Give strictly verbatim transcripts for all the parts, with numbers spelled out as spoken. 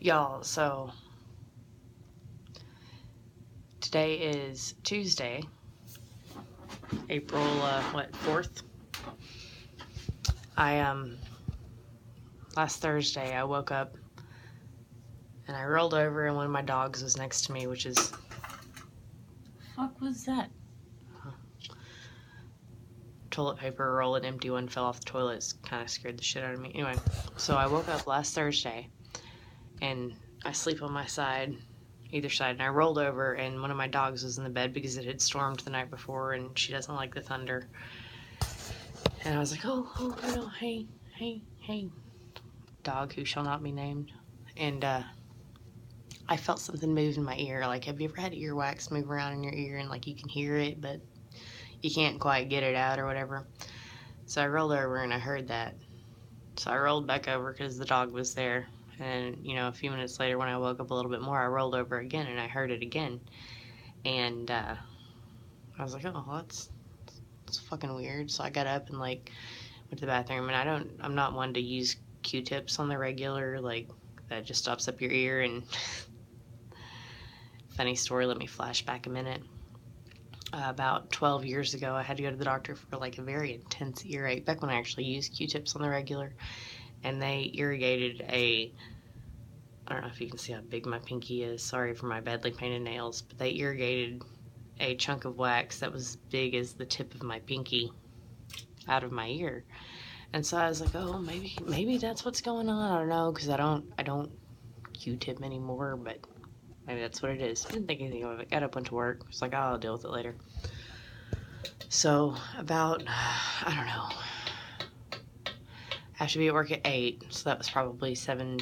Y'all, so today is Tuesday, April, uh, what, fourth? I, um, last Thursday, I woke up and I rolled over and one of my dogs was next to me, which is... Fuck was that? Toilet paper roll, an empty one fell off the toilet. Kind of scared the shit out of me. Anyway, so I woke up last Thursday and I sleep on my side, either side, and I rolled over and one of my dogs was in the bed because it had stormed the night before and she doesn't like the thunder. And I was like, oh, oh, no, hey, hey, hey, dog who shall not be named. And uh, I felt something move in my ear. Like, have you ever had earwax move around in your ear and like you can hear it, but you can't quite get it out or whatever? So I rolled over and I heard that. So I rolled back over because the dog was there. And, you know, a few minutes later when I woke up a little bit more, I rolled over again and I heard it again. And uh, I was like, oh, well, that's, that's fucking weird. So I got up and, like, went to the bathroom. And I don't, I'm not one to use Q-tips on the regular. Like, that just stops up your ear. And funny story, let me flash back a minute. Uh, about twelve years ago, I had to go to the doctor for like a very intense earache, back when I actually used Q-tips on the regular, and they irrigated a, I don't know if you can see how big my pinky is, sorry for my badly painted nails, but they irrigated a chunk of wax that was as big as the tip of my pinky out of my ear. And so I was like, oh, maybe maybe that's what's going on. I don't know, because I don't, I don't Q-tip anymore, but maybe that's what it is. Didn't think anything of it. Got up, went to work. Was like, oh, I'll deal with it later. So about, I don't know, I have to be at work at eight, so that was probably seven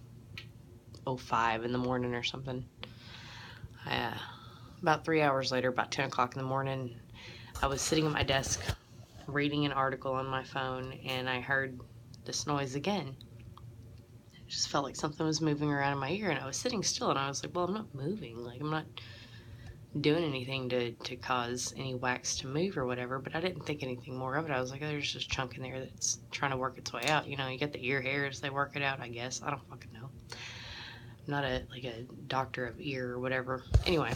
oh five in the morning or something. I, uh, about three hours later, about ten o'clock in the morning, I was sitting at my desk reading an article on my phone, and I heard this noise again. It just felt like something was moving around in my ear, and I was sitting still, and I was like, well, I'm not moving. Like, I'm not doing anything to, to cause any wax to move or whatever, but I didn't think anything more of it. I was like, oh, there's just a chunk in there that's trying to work its way out. You know, you get the ear hairs, they work it out, I guess. I don't fucking know. I'm not a, like a doctor of ear or whatever. Anyway,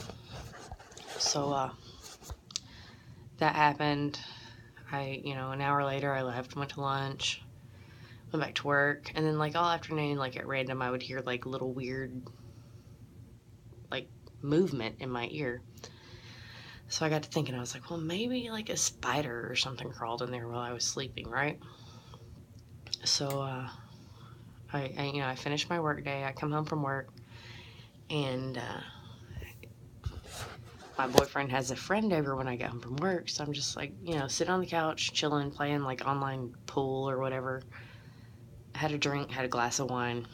so, uh, that happened. I, you know, an hour later, I left, went to lunch, went back to work, and then, like, all afternoon, like, at random, I would hear, like, little weird, like, movement in my ear. So I got to thinking, I was like, well, maybe, like, a spider or something crawled in there while I was sleeping, right? So, uh, I, I you know, I finished my work day, I come home from work, and, uh, my boyfriend has a friend over when I get home from work, so I'm just, like, you know, sitting on the couch, chilling, playing, like, online pool or whatever. Had a drink, had a glass of wine,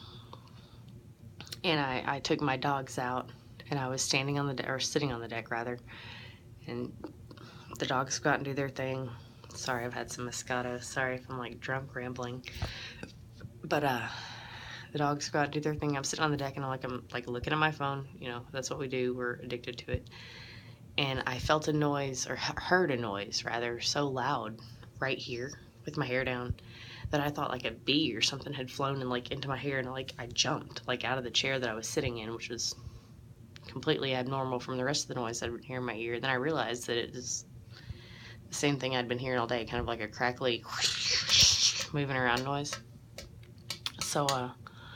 and I, I took my dogs out, and I was standing on the deck, or sitting on the deck, rather, and the dogs go out and do their thing. Sorry, I've had some Moscato. Sorry if I'm, like, drunk rambling. But, uh, the dogs go out and do their thing. I'm sitting on the deck, and I'm, like, I'm, like, looking at my phone. You know, that's what we do. We're addicted to it. And I felt a noise, or heard a noise, rather, so loud right here with my hair down that I thought, like, a bee or something had flown and, like, into my hair, and, like, I jumped, like, out of the chair that I was sitting in, which was completely abnormal from the rest of the noise I'd been hearing in my ear. Then I realized that it was the same thing I'd been hearing all day, kind of like a crackly moving around noise. So, uh,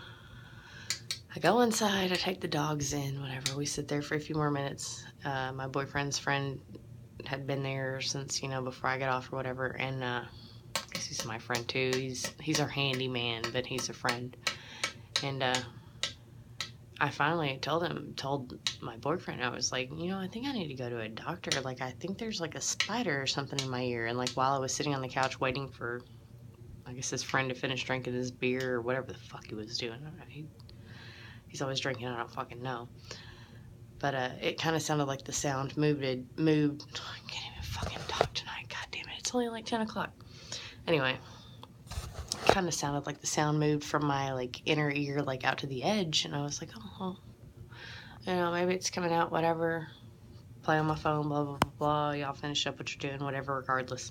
I go inside, I take the dogs in, whatever. We sit there for a few more minutes. Uh, my boyfriend's friend had been there since, you know, before I got off or whatever, and, uh, I guess he's my friend too. He's, he's our handyman, but he's a friend. And, uh, I finally told him, told my boyfriend, I was like, you know, I think I need to go to a doctor. Like, I think there's, like, a spider or something in my ear. And, like, while I was sitting on the couch waiting for, I guess, his friend to finish drinking his beer or whatever the fuck he was doing. I don't know. He, he's always drinking, I don't fucking know. But, uh, it kind of sounded like the sound moved, moved, I can't even fucking talk tonight, god damn it, it's only like ten o'clock. Anyway, it kind of sounded like the sound moved from my, like, inner ear, like, out to the edge, and I was like, oh, you know, maybe it's coming out, whatever, play on my phone, blah, blah, blah, blah, y'all finish up what you're doing, whatever, regardless.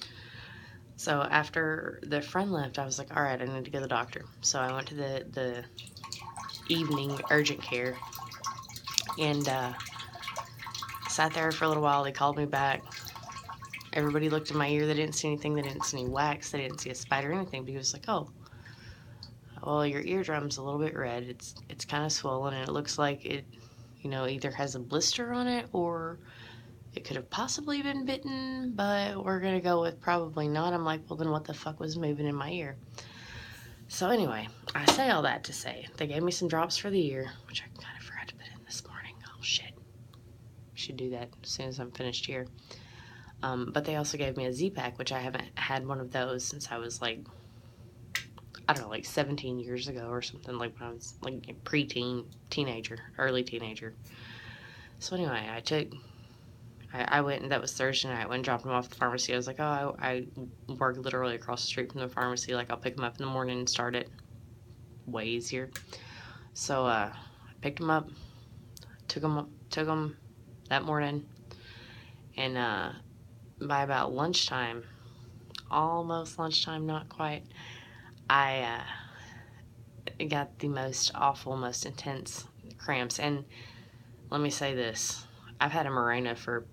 So after the friend left, I was like, all right, I need to go to the doctor. So I went to the, the evening urgent care. And uh, sat there for a little while. They called me back. Everybody looked in my ear. They didn't see anything. They didn't see any wax. They didn't see a spider or anything. But he was like, oh, well, your eardrum's a little bit red. It's it's kind of swollen, and it looks like it, you know, either has a blister on it or it could have possibly been bitten, but we're going to go with probably not. I'm like, well, then what the fuck was moving in my ear? So anyway, I say all that to say, they gave me some drops for the ear, which I kind of forgot to put in this morning. Oh, shit. Should do that as soon as I'm finished here. Um, but they also gave me a Z-Pack, which I haven't had one of those since I was like, I don't know, like seventeen years ago or something, like when I was like a pre-teen, teenager, early teenager. So anyway, I took, I, I went, and that was Thursday night. I went and dropped them off at the pharmacy. I was like, oh, I, I work literally across the street from the pharmacy. Like, I'll pick them up in the morning and start it. Way easier. So uh, I picked them up, took them, up, took them that morning, and uh, by about lunchtime, almost lunchtime, not quite, I uh, got the most awful, most intense cramps. And let me say this, I've had a Mirena for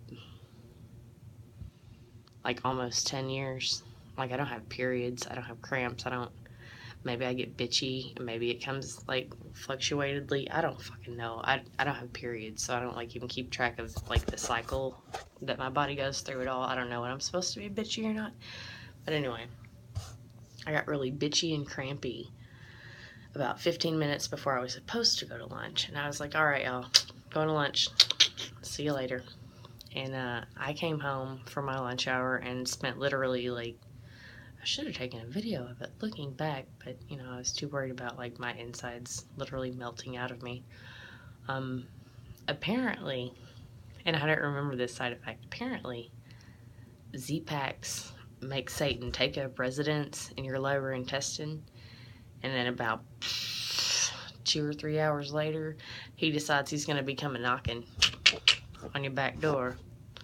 like almost ten years. Like, I don't have periods, I don't have cramps, I don't, maybe I get bitchy, maybe it comes like fluctuatedly, I don't fucking know. I, I don't have periods, so I don't like even keep track of like the cycle that my body goes through at all. I don't know when I'm supposed to be bitchy or not. But anyway, I got really bitchy and crampy about fifteen minutes before I was supposed to go to lunch. And I was like, all right, y'all, going to lunch. See you later. And uh, I came home for my lunch hour and spent literally like, I should have taken a video of it looking back, but you know, I was too worried about like my insides literally melting out of me. Um, apparently, and I don't remember this side effect, apparently Z-Packs make Satan take up residence in your lower intestine, and then about two or three hours later, he decides he's going to be coming knocking on your back door.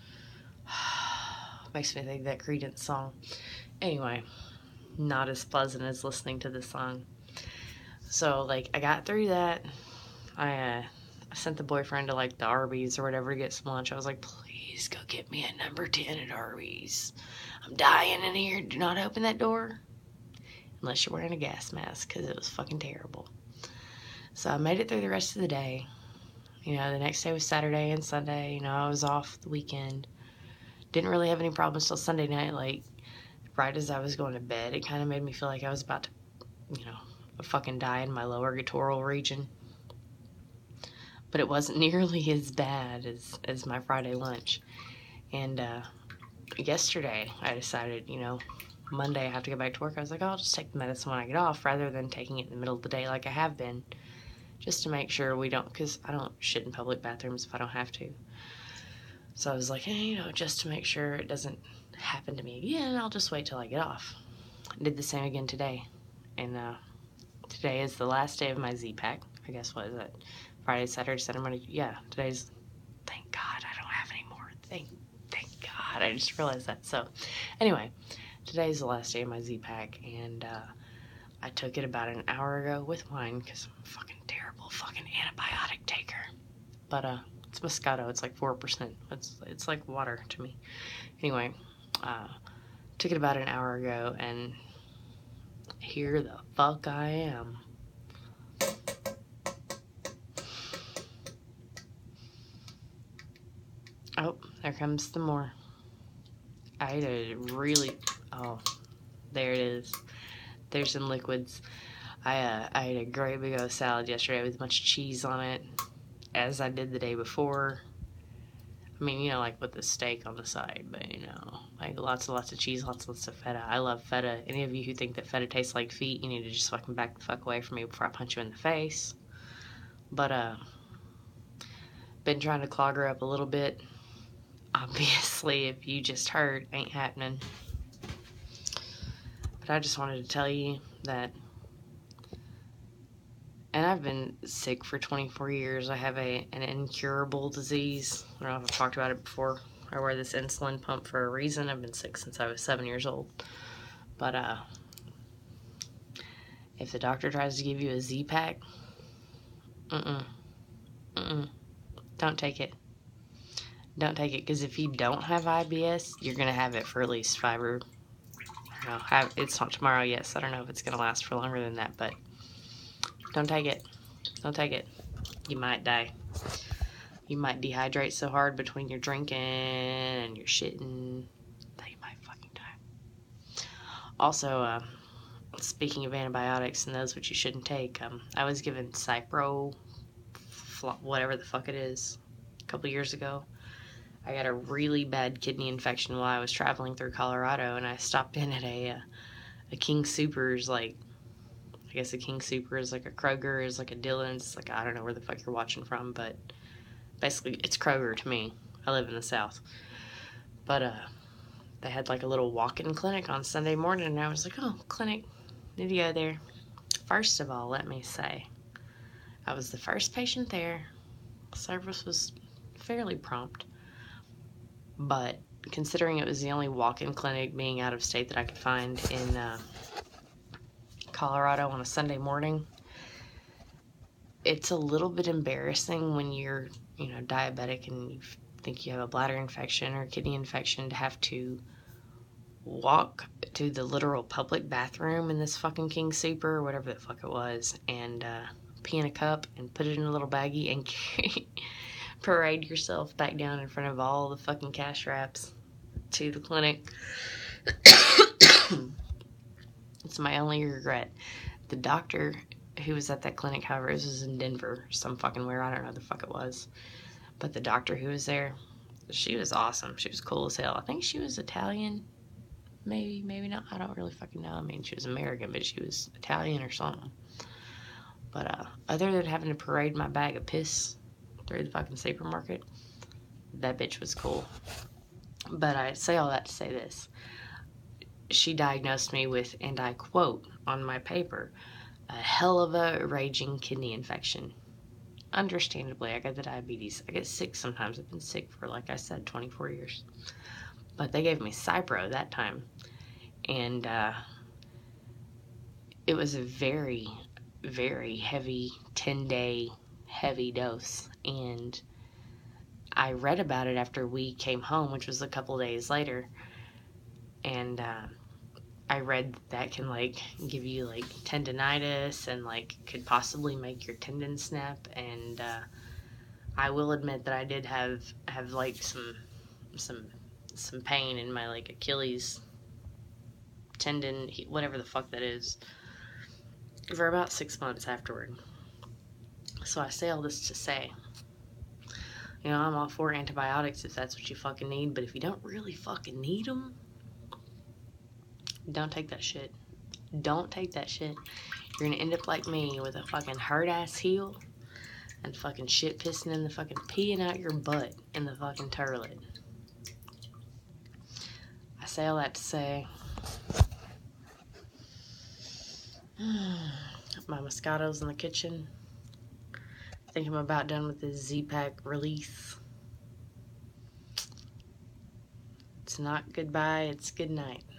Makes me think of that Creedence song. Anyway, not as pleasant as listening to this song. So, like, I got through that. I, uh, I sent the boyfriend to, like, the Arby's or whatever to get some lunch. I was like, please go get me a number ten at Arby's. I'm dying in here. Do not open that door unless you're wearing a gas mask, because it was fucking terrible. So I made it through the rest of the day. You know, the next day was Saturday and Sunday. You know, I was off the weekend. Didn't really have any problems till Sunday night. Like, right as I was going to bed, it kind of made me feel like I was about to, you know, fucking die in my lower guttural region. But it wasn't nearly as bad as, as my Friday lunch. And uh, yesterday, I decided, you know, Monday I have to go back to work. I was like, oh, I'll just take the medicine when I get off rather than taking it in the middle of the day like I have been. Just to make sure we don't, because I don't shit in public bathrooms if I don't have to. So I was like, hey, you know, just to make sure it doesn't happen to me again, I'll just wait till I get off. I did the same again today. And uh, today is the last day of my Z-Pack. I guess, what is it? Friday, Saturday, Sunday, Monday. Yeah, today's, thank God I don't have any more. Thank, thank God. I just realized that. So anyway, today's the last day of my Z-Pack. And uh, I took it about an hour ago with wine because I'm a fucking terrible fucking antibiotic taker. But uh, it's Moscato. It's like four percent. It's, it's like water to me. Anyway, uh, took it about an hour ago, and here the fuck I am. Oh, there comes some more. I ate a really, oh, there it is. There's some liquids. I, uh, I ate a great big old salad yesterday with a bunch of cheese on it, as I did the day before. I mean, you know, like with the steak on the side, but, you know, like lots and lots of cheese, lots and lots of feta. I love feta. Any of you who think that feta tastes like feet, you need to just fucking back the fuck away from me before I punch you in the face. But, uh, been trying to clog her up a little bit. Obviously, if you just heard, ain't happening. But I just wanted to tell you that, and I've been sick for twenty-four years. I have a an incurable disease. I don't know if I've talked about it before. I wear this insulin pump for a reason. I've been sick since I was seven years old. But uh, if the doctor tries to give you a Z-Pack, Mm-mm. Mm-mm. Don't take it. Don't take it, because if you don't have I B S, you're going to have it for at least five or, I don't know, have, it's not tomorrow yet, so I don't know if it's going to last for longer than that, but don't take it. Don't take it. You might die. You might dehydrate so hard between your drinking and your shitting that you might fucking die. Also, uh, speaking of antibiotics and those which you shouldn't take, um, I was given cipro, whatever the fuck it is, a couple years ago. I got a really bad kidney infection while I was traveling through Colorado, and I stopped in at a uh, a King Soopers, like, I guess a King Super is like a Kroger, is like a Dillon's, like, I don't know where the fuck you're watching from, but basically it's Kroger to me. I live in the South. But uh, they had like a little walk-in clinic on Sunday morning, and I was like, oh, clinic, need to go there. First of all, let me say, I was the first patient there. Service was fairly prompt. But considering it was the only walk-in clinic being out of state that I could find in uh, Colorado on a Sunday morning, it's a little bit embarrassing when you're, you know, diabetic and you think you have a bladder infection or a kidney infection to have to walk to the literal public bathroom in this fucking King Super or whatever the fuck it was, and uh, pee in a cup and put it in a little baggie and parade yourself back down in front of all the fucking cash wraps to the clinic. It's my only regret. The doctor who was at that clinic, however, this was in Denver, some fucking where, I don't know the fuck it was. But the doctor who was there, she was awesome. She was cool as hell. I think she was Italian. Maybe, maybe not. I don't really fucking know. I mean, she was American, but she was Italian or something. But uh, other than having to parade my bag of piss through the fucking supermarket, that bitch was cool. But I say all that to say this. She diagnosed me with, and I quote on my paper, a hell of a raging kidney infection. Understandably, I got the diabetes. I get sick sometimes. I've been sick for, like I said, twenty-four years. But they gave me cipro that time. And uh, it was a very, very heavy ten-day heavy dose. And I read about it after we came home, which was a couple days later. And uh, I read that can, like, give you, like, tendinitis and, like, could possibly make your tendon snap. And uh, I will admit that I did have, have like, some, some, some pain in my, like, Achilles tendon, whatever the fuck that is, for about six months afterward. So I say all this to say, you know, I'm all for antibiotics if that's what you fucking need, but if you don't really fucking need them, don't take that shit. Don't take that shit. You're gonna end up like me with a fucking hurt-ass heel and fucking shit pissing in the fucking peeing out your butt in the fucking toilet. I say all that to say, my Moscato's in the kitchen. I think I'm about done with this Z-Pack release. It's not goodbye, it's good night.